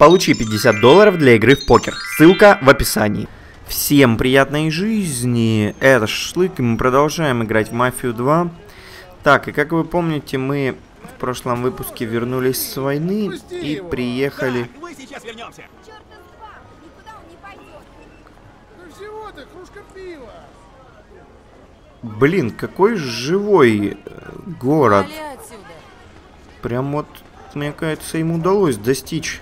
Получи $50 для игры в покер. Ссылка в описании. Всем приятной жизни. Это Шашлык, и мы продолжаем играть в Мафию 2. Так, и как вы помните, мы в прошлом выпуске вернулись с войны и приехали... Так, мы сейчас вернемся. Чёрта с два! Никуда он не пойдет! Ну всего-то кружка пива. Блин, какой живой город. Вали отсюда! Прям вот, мне кажется, им удалось достичь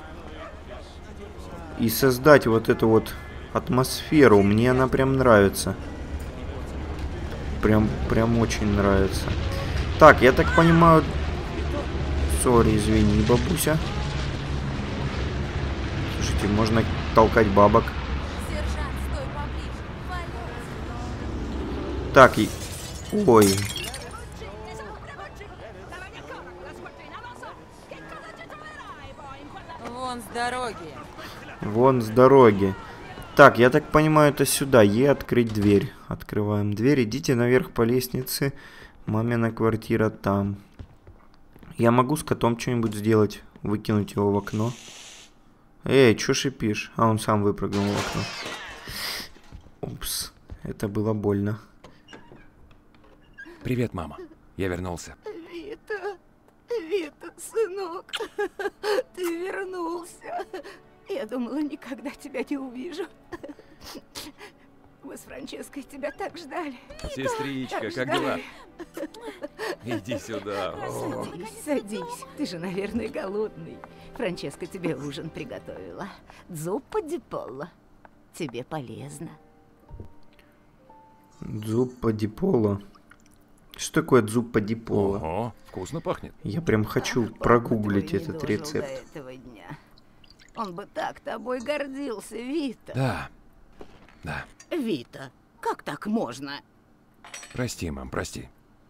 и создать вот эту вот атмосферу. Мне она прям нравится. Прям очень нравится. Так, я так понимаю... Сори, извини, бабуся. Слушайте, можно толкать бабок. Сержант, стой поближе! Вали! Так, и... Ой. Вон с дороги! Вон с дороги. Так, я так понимаю, это сюда. Открыть дверь. Открываем дверь. Идите наверх по лестнице. Мамина квартира там. Я могу с котом что-нибудь сделать? Выкинуть его в окно? Эй, чё шипишь? А, он сам выпрыгнул в окно. Упс. Это было больно. Привет, мама. Я вернулся. Вита, сынок, ты вернулся. Я думала, никогда тебя не увижу. Мы с Франческой тебя так ждали. Сестричка, Так как дела? ждали. Иди сюда. О. Садись. Ты же, наверное, голодный. Франческа тебе ужин приготовила. Зуппа ди поло. Тебе полезно. Зуппа ди поло. Что такое дзуппа ди поло? Ого, вкусно пахнет. Я прям хочу Папа прогуглить твой не этот дожил рецепт. до этого дня. Он бы так тобой гордился, Вита. Да. Вита, как так можно? Прости, мам, прости.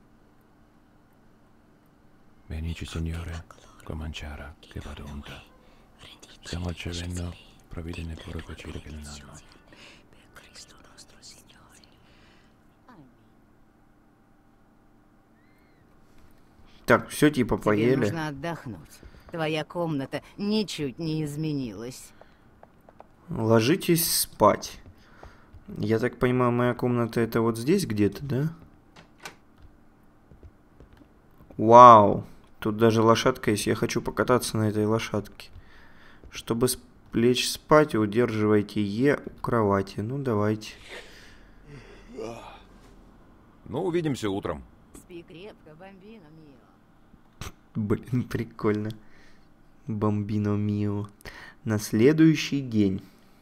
Benici signore, cominciare che vado unta. Stiamo ricevendo provvidene pure cucire che non hanno. Так, все типа Тебе поели. нужно отдохнуть. Твоя комната ничуть не изменилась. Ложитесь спать. Я так понимаю, моя комната это вот здесь где-то, да? Вау. Тут даже лошадка есть. Я хочу покататься на этой лошадке. Чтобы лечь спать, удерживайте Е у кровати. Ну, давайте. Ну, увидимся утром. Спи крепко, бомбино мио. Блин, прикольно. Бомбино мио. На следующий день.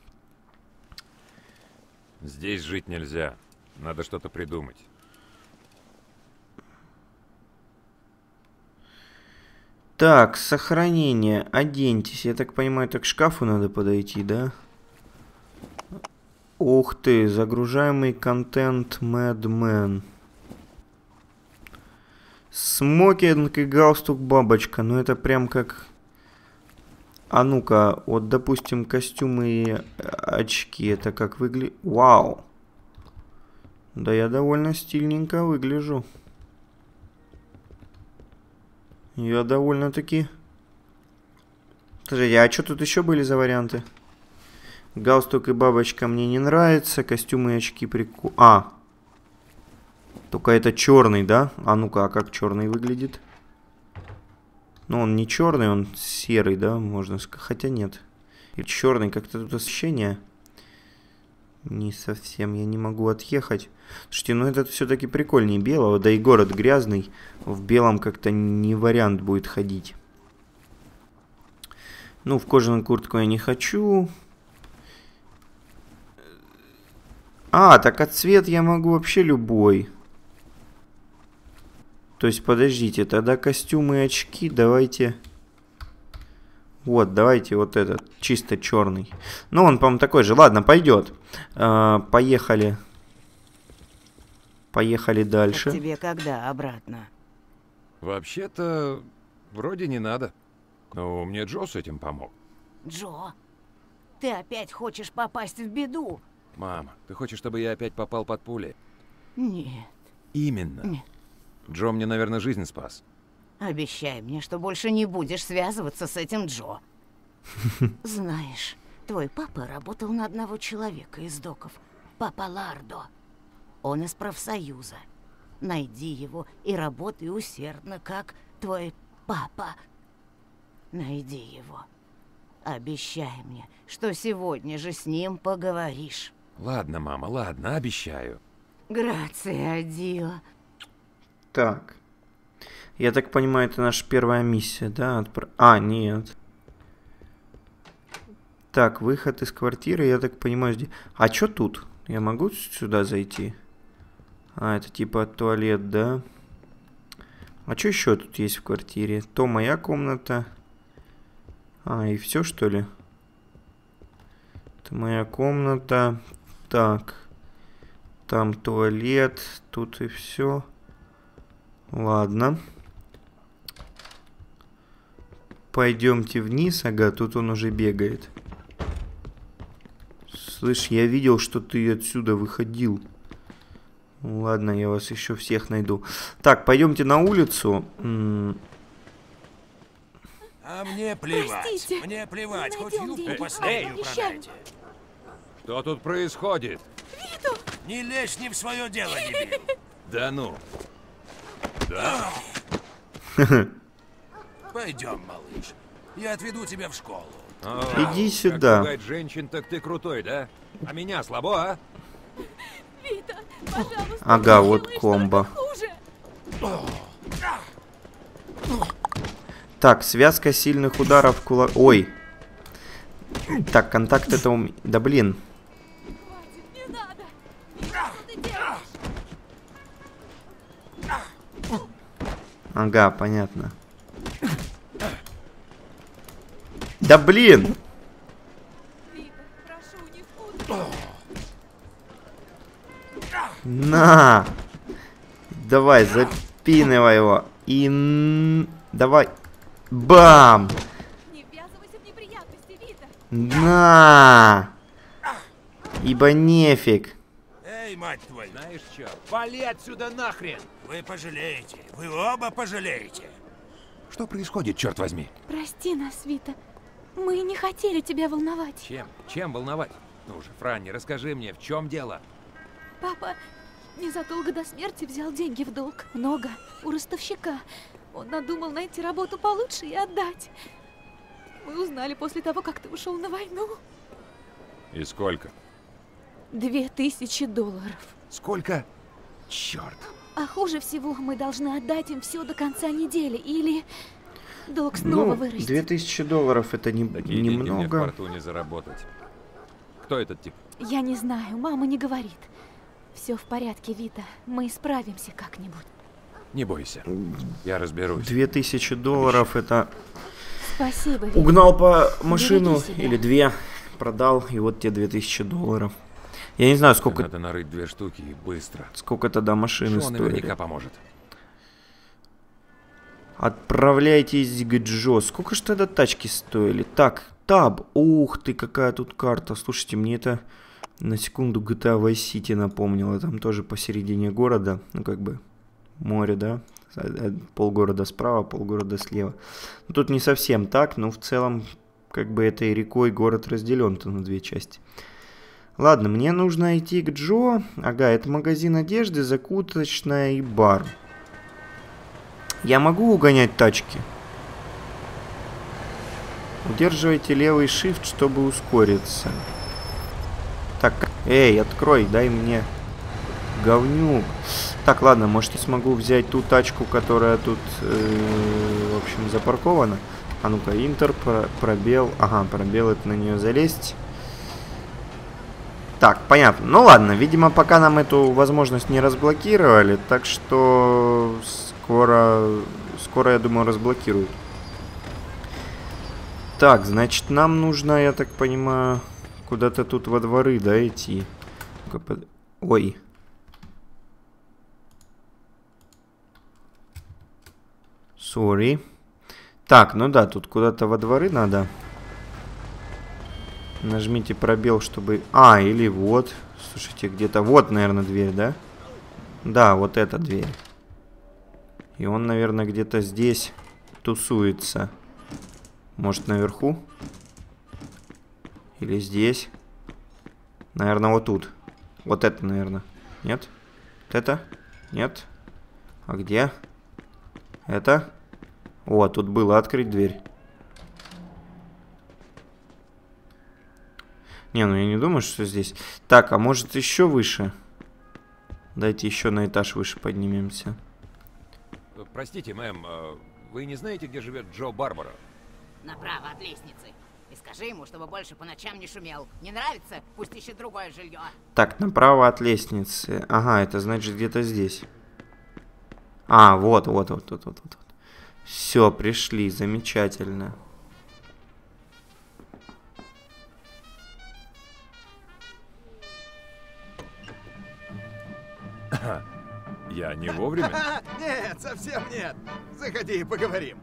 Здесь жить нельзя. Надо что-то придумать. Так, сохранение. Оденьтесь. Я так понимаю, это к шкафу надо подойти, да? Ух ты, загружаемый контент Madman. Смокинг и галстук бабочка. Ну это прям как... А ну-ка, вот допустим костюмы и очки. Это как выглядит... Вау. Да я довольно стильненько выгляжу. Я довольно-таки... Подожди, а что тут еще были за варианты? Галстук и бабочка мне не нравится. Костюмы и очки прикольные. А. Только это черный, да? А ну-ка, а как черный выглядит? Ну, он не черный, он серый, да? Можно сказать. Хотя нет. И черный, как-то тут освещение. Не совсем, я не могу отъехать. Слушайте, ну этот все-таки прикольнее белого. Да и город грязный. В белом как-то не вариант будет ходить. Ну, в кожаную куртку я не хочу. А, так а цвет я могу вообще любой. То есть, подождите, тогда костюмы и очки давайте... Вот, давайте вот этот, чисто черный. Ну, он, по-моему, такой же. Ладно, пойдет. Поехали. Поехали дальше. Так тебе когда обратно? Вообще-то, вроде не надо. Но мне Джо с этим помог. Джо, ты опять хочешь попасть в беду? Мама, ты хочешь, чтобы я опять попал под пули? Нет. Именно. Нет. Джо мне, наверное, жизнь спас. Обещай мне, что больше не будешь связываться с этим Джо. Знаешь, твой папа работал на одного человека из доков. Папа Лардо. Он из профсоюза. Найди его и работай усердно, как твой папа. Найди его. Обещай мне, что сегодня же с ним поговоришь. Ладно, мама, ладно, обещаю. Грация, Дио. Так. Я так понимаю, это наша первая миссия, да? А, нет. Так, выход из квартиры, я так понимаю, здесь... А что тут? Я могу сюда зайти? А, это типа туалет, да? А что еще тут есть в квартире? То моя комната. А, и все, что ли? Это моя комната. Так. Там туалет. Тут и все. Ладно. Пойдемте вниз. Ага, тут он уже бегает. Слышь, я видел, что ты отсюда выходил. Ладно, я вас еще всех найду. Так, пойдемте на улицу. А мне плевать. Простите. Мне плевать. Хоть Найдем юбку деньги. последнюю Обещаю. продайте. Что тут происходит? Не лезь не в свое дело, дебил. Да ну. Да? Пойдем, малыш. Я отведу тебя в школу. Иди сюда. Как пугать женщин, так ты крутой, да? А меня слабо, а? Вита, пожалуйста, Ага, не вот делай комбо. что-то хуже. Так, связка сильных ударов кулак... Ой. Так, контакт это у меня... Да блин. Хватит, не надо. Вита, что ты делаешь? Ага, понятно. Да блин! Вита, прошу, не впутывай. На! Давай, запинывай его. И... Давай. Бам! Не ввязывайся в неприятности, Вита. На! Ибо нефиг. Эй, мать твою, Знаешь что? Вали отсюда нахрен! вы пожалеете. Вы оба пожалеете. Что происходит, черт возьми? Прости нас, Вита. Мы не хотели тебя волновать. Чем? Чем волновать? Ну же, Франни, расскажи мне, в чем дело? Папа незадолго до смерти взял деньги в долг. Много. У ростовщика. Он надумал найти работу получше и отдать. Мы узнали после того, как ты ушел на войну. И сколько? $2000. Сколько? Черт. А хуже всего, мы должны отдать им все до конца недели, или долг снова Ну, вырастет. $2000 это Такие деньги мне в немного. порту не заработать. Кто этот тип? Я не знаю, мама не говорит. Все в порядке, Вита. Мы справимся как-нибудь. Не бойся. Я разберусь. $2000 это... Спасибо, Вита. Угнал по машину Береги себя. или две, продал, и вот тебе $2000. Я не знаю, сколько Надо нарыть 2 штуки и быстро. тогда машины Шо стоили. наверняка поможет. Отправляйтесь к Джо. Сколько ж тогда тачки стоили? Так, таб. Ух ты, какая тут карта. Слушайте, мне это на секунду GTA Vice City напомнило. Там тоже посередине города. Ну, как бы море, да? Полгорода справа, полгорода слева. Ну, тут не совсем так, но в целом, как бы этой рекой город разделен-то на 2 части. Ладно, мне нужно идти к Джо. Ага, это магазин одежды, закуточная и бар. Я могу угонять тачки? Удерживайте левый shift, чтобы ускориться. Так, эй, открой, дай мне говнюк. Так, ладно, может я смогу взять ту тачку, которая тут, в общем, запаркована. А ну-ка, интер, пробел. Ага, пробел, это на нее залезть. Так, понятно. Ну ладно, видимо, пока нам эту возможность не разблокировали, так что скоро, я думаю, разблокируют. Так, значит, нам нужно, я так понимаю, куда-то тут во дворы, да, идти. Ой. Sorry. Так, ну да, тут куда-то во дворы надо. Нажмите пробел, чтобы... А, или вот. Слушайте, где-то... Вот, наверное, дверь, да? Да, вот эта дверь. И он, наверное, где-то здесь тусуется. Может, наверху? Или здесь? Наверное, вот тут. Вот это, наверное. Нет? Вот это? Нет? А где? Это? О, тут было открыть дверь. Не, ну я не думаю, что здесь. Так, а может еще выше? Дайте еще на этаж выше поднимемся. Простите, мэм, вы не знаете, где живет Джо Барбара? Направо от лестницы. И скажи ему, чтобы больше по ночам не шумел. Не нравится? Пусть ищет другое жилье. Так, направо от лестницы. Ага, это значит где-то здесь. А, вот. Все, пришли, замечательно. Я не вовремя? Нет, совсем нет. Заходи и поговорим.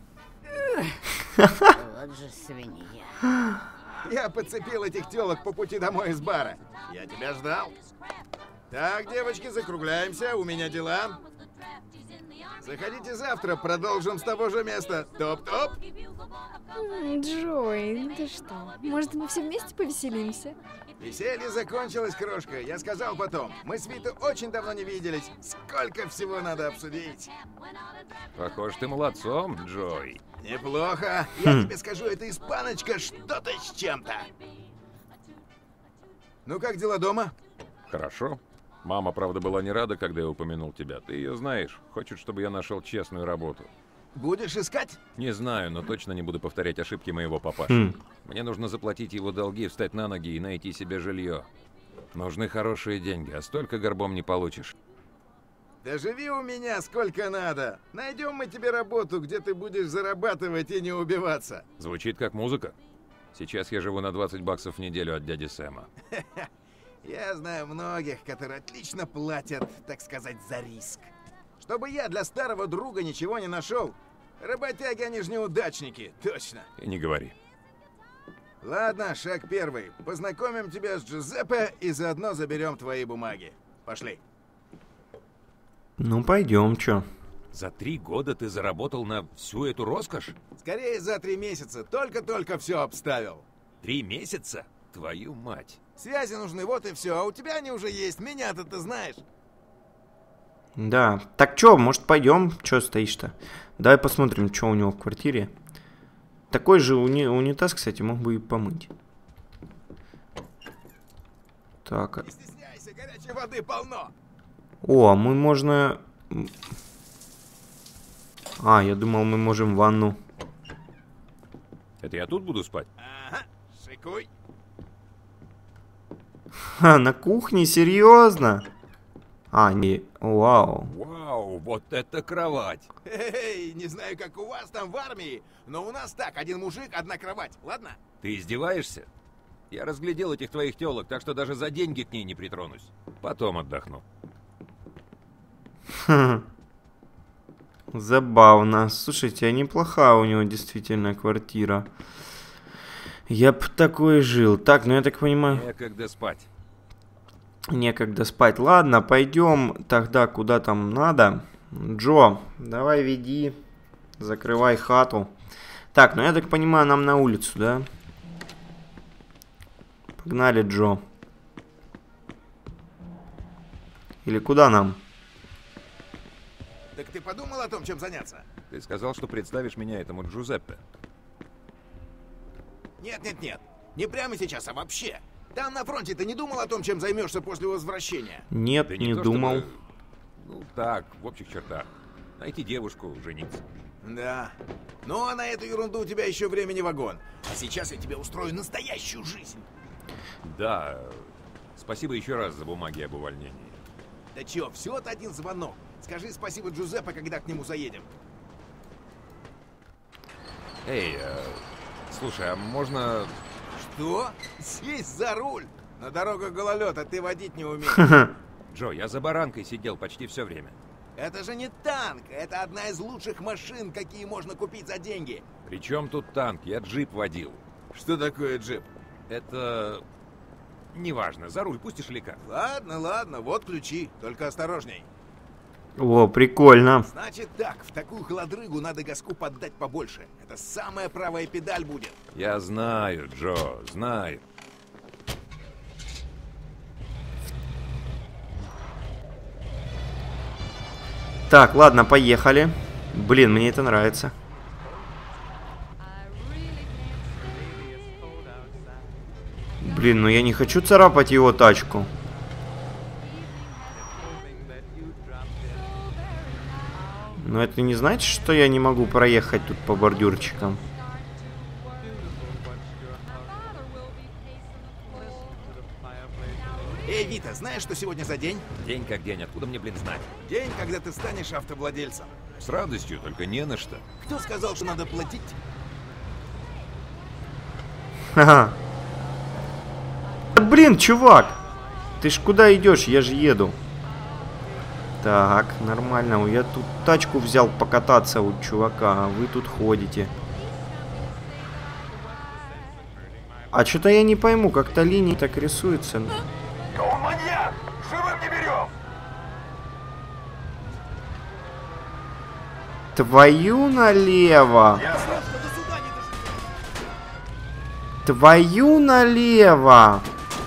Вот же свинья. Я подцепил этих телок по пути домой из бара. Я тебя ждал. Так, девочки, закругляемся. У меня дела. Заходите завтра, продолжим с того же места. Топ-топ. Джой, ты что? Может, мы все вместе повеселимся? Веселье закончилось, крошка. Я сказал потом. Мы с Витой очень давно не виделись. Сколько всего надо обсудить. Похож ты молодцом, Джой. Неплохо. Я тебе скажу, эта испаночка что-то с чем-то. Ну как дела дома? Хорошо. Мама, правда, была не рада, когда я упомянул тебя. Ты ее знаешь. Хочет, чтобы я нашел честную работу. Будешь искать? Не знаю, но точно не буду повторять ошибки моего папаши. Мне нужно заплатить его долги, встать на ноги и найти себе жилье. Нужны хорошие деньги, а столько горбом не получишь. Да живи у меня сколько надо. Найдем мы тебе работу, где ты будешь зарабатывать и не убиваться. Звучит как музыка. Сейчас я живу на 20 баксов в неделю от дяди Сэма. Я знаю многих, которые отлично платят, так сказать, за риск. Чтобы я для старого друга ничего не нашел. Работяги, они же неудачники, точно. И не говори. Ладно, шаг первый. Познакомим тебя с Джузеппе и заодно заберем твои бумаги. Пошли. Ну, пойдем, чё. За 3 года ты заработал на всю эту роскошь? Скорее за 3 месяца. Только-только все обставил. 3 месяца? Твою мать. Связи нужны, вот и все. А у тебя они уже есть. Меня-то ты знаешь. Да. Так чё, может, пойдем? Чё стоишь-то? Давай посмотрим, что у него в квартире. Такой же унитаз, кстати, мог бы и помыть. Так. Не стесняйся, горячей воды полно. О, мы можно... А, я думал, мы можем ванну. Это я тут буду спать? Ага, шикуй. Ха, на кухне? Серьезно? А, не... Вау. Вау, вот это кровать! Эй, не знаю, как у вас там в армии, но у нас так, один мужик, одна кровать, ладно? Ты издеваешься? Я разглядел этих твоих телок, так что даже за деньги к ней не притронусь. Потом отдохну. Забавно. Слушайте, а неплохая у него действительно квартира. Я б такой жил. Так, ну я так понимаю... Некогда спать. Некогда спать. Ладно, пойдем тогда куда там надо. Джо, давай веди. Закрывай хату. Так, ну я так понимаю, нам на улицу, да? Погнали, Джо. Или куда нам? Так ты подумал о том, чем заняться? Ты сказал, что представишь меня этому Джузеппе. Нет. Не прямо сейчас, а вообще. Там на фронте ты не думал о том, чем займешься после возвращения? Нет, Да не то, думал. чтобы, ну так, в общих чертах. Найти девушку, жениться. Да. Ну а на эту ерунду у тебя еще времени вагон. А сейчас я тебе устрою настоящую жизнь. Да. Спасибо еще раз за бумаги об увольнении. Да чё, всего-то один звонок. Скажи спасибо Джузеппе, когда к нему заедем. Эй, слушай, а можно... Что? Сесть за руль? На дорогах гололёда ты водить не умеешь. Джо, я за баранкой сидел почти все время. Это же не танк, это одна из лучших машин, какие можно купить за деньги. Причем тут танк? Я джип водил. Что такое джип? Это... Неважно, за руль пустишь ли как? Ладно, вот ключи, только осторожней. О, прикольно. Значит так, в такую холодрыгу надо газку поддать побольше. Это самая правая педаль будет. Я знаю, Джо, знаю. Так, ладно, поехали. Блин, мне это нравится. Блин, ну я не хочу царапать его тачку. Но это не значит, что я не могу проехать тут по бордюрчикам. Эй, Вита, знаешь, что сегодня за день? День как день, откуда мне, блин, знать? День, когда ты станешь автовладельцем. С радостью, только не на что. Кто сказал, что надо платить? Ха-ха. Блин, чувак! Ты ж куда идешь? Я же еду. Так, нормально. Я тут тачку взял покататься у чувака, а вы тут ходите. А что-то я не пойму, как-то линии так рисуются. Он маньяк! Живым не берем! Твою налево! Твою налево!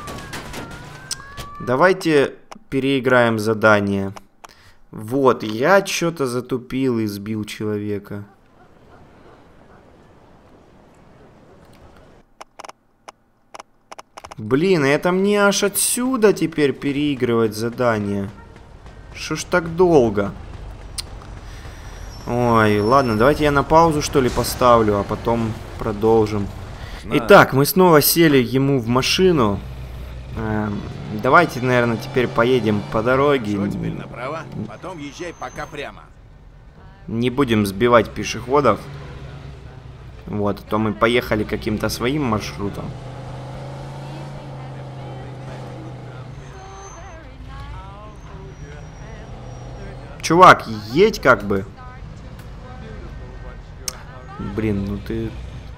Давайте переиграем задание. Вот, я что-то затупил и сбил человека. Блин, это мне аж отсюда теперь переигрывать задание. Что ж так долго? Ой, ладно, давайте я на паузу что ли поставлю, а потом продолжим. Итак, мы снова сели ему в машину. Давайте, наверное, теперь поедем по дороге. Что теперь направо? Потом езжай пока прямо. Не будем сбивать пешеходов. Вот, а то мы поехали каким-то своим маршрутом. Чувак, едь как бы. Блин, ну ты...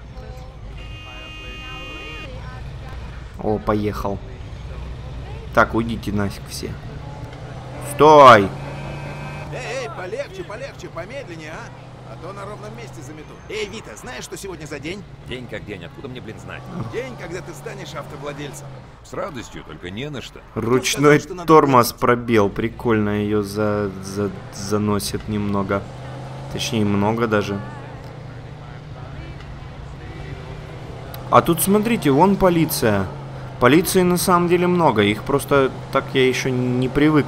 О, поехал. Так, уйдите нафиг все. Стой! Эй, полегче, полегче, помедленнее, а? А то на ровном месте замету. Эй, Вита, знаешь, что сегодня за день? День как день, откуда мне, блин, знать? День, когда ты станешь автовладельцем. С радостью, только не на что. Ручной сказал, что тормоз надо пробел. Прикольно ее заносит немного. Точнее, много даже. А тут, смотрите, вон полиция. Полиции на самом деле много. Их просто так я еще не привык.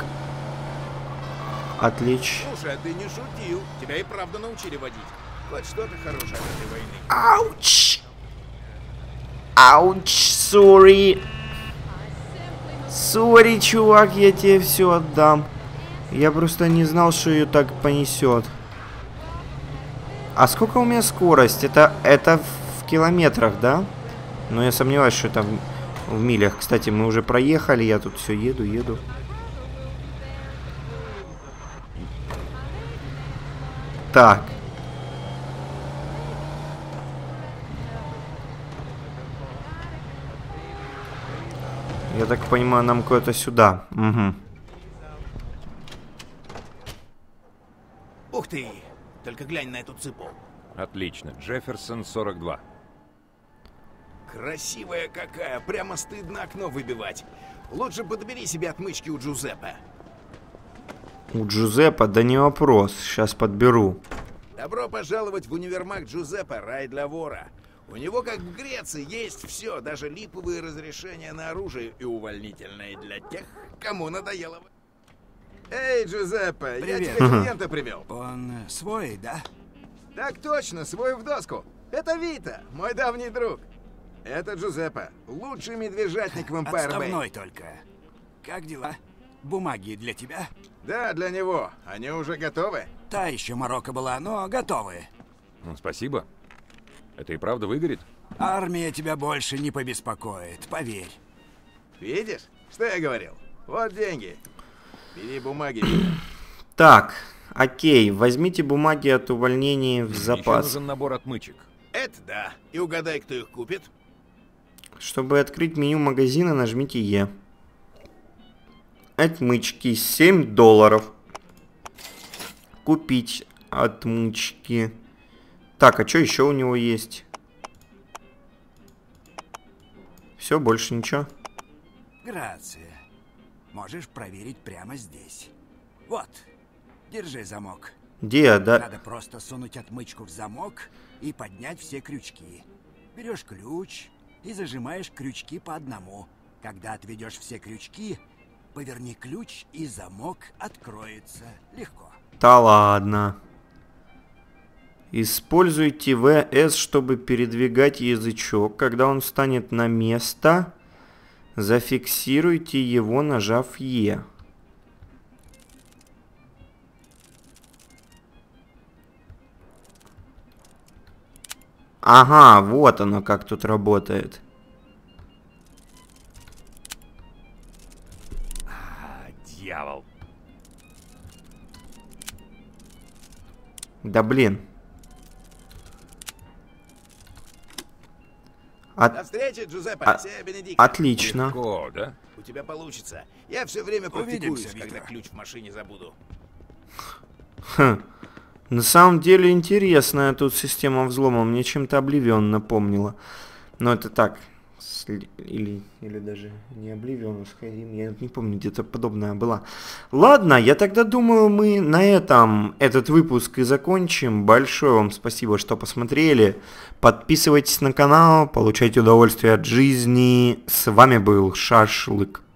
Отлично. Слушай, а ты не шутил. Тебя и правда научили водить. Хоть что-то хорошее от этой войны. Ауч! Ауч, сори. Сори, чувак, я тебе все отдам. Я просто не знал, что ее так понесет. А сколько у меня скорость? Это в километрах, да? Но я сомневаюсь, что это в милях. Кстати, мы уже проехали, я тут все еду. Так. Я так понимаю, нам куда-то сюда. Угу. Ух ты! Только глянь на эту цыпу. Отлично. Джефферсон 42. Красивая какая, прямо стыдно окно выбивать. Лучше подбери себе отмычки у Джузеппе. У Джузеппе, да не вопрос, сейчас подберу. Добро пожаловать в универмаг Джузеппе, рай для вора. У него, как в Греции, есть все, даже липовые разрешения на оружие и увольнительные для тех, кому надоело. Эй, Джузеппе, я тебе клиента привел. Он свой, да? Так точно, свой в доску. Это Вита, мой давний друг. Это Джузеппе, лучший медвежатник в Эмпайр Бэй. Отставной только. Как дела? Бумаги для тебя? Да, для него. Они уже готовы? Та еще морока была, но готовы. Ну, спасибо. Это и правда выгорит? Армия тебя больше не побеспокоит, поверь. Видишь, что я говорил? Вот деньги. Бери бумаги. Так, окей, возьмите бумаги от увольнения в Еще запас. нужен набор отмычек. Это да. И угадай, кто их купит. Чтобы открыть меню магазина, нажмите Е. Отмычки $7. купить отмычки. Так, а что еще у него есть? Все, больше ничего. Грация. Можешь проверить прямо здесь. Вот, держи замок. Где, да? Надо просто сунуть отмычку в замок и поднять все крючки. Берешь ключ и зажимаешь крючки по одному. Когда отведешь все крючки, поверни ключ, и замок откроется. Легко. Да ладно. Используйте ВС, чтобы передвигать язычок. Когда он встанет на место, зафиксируйте его, нажав Е. Ага, вот оно как тут работает. Дьявол. Да блин. До встречи, Джузеппе. Сея Бенедикт. Отлично. Легко, да? У тебя получится. Я все время практикуюсь, Увидимся, когда Виктор. ключ в машине забуду. Хм. На самом деле интересная тут система взлома. Мне чем-то Обливион напомнила. Но это так. Или даже не Обливион, а Skyrim. Я не помню, где-то подобная была. Ладно, я тогда думаю, мы на этом этот выпуск и закончим. Большое вам спасибо, что посмотрели. Подписывайтесь на канал, получайте удовольствие от жизни. С вами был Шашлык.